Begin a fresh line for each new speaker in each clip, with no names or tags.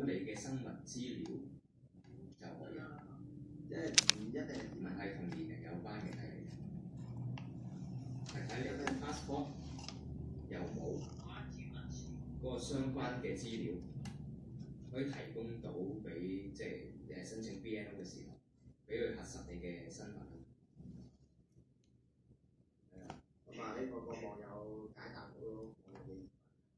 你嘅生物資料就可以。
即係唔一定
唔係同年齡有關嘅睇嚟，係睇你嘅 passport 有冇嗰個相關嘅資料，可以提供到俾即係你係申請 BNO 嘅時候，俾佢核實你嘅身份。
咁啊，呢個網友解答到我嘅疑問。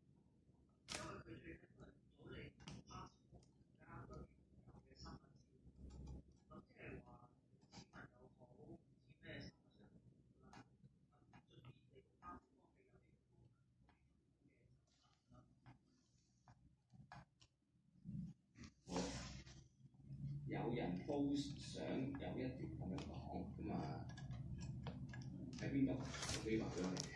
有人 post 相有一段咁樣講，咁啊喺邊度？可以話俾我哋聽。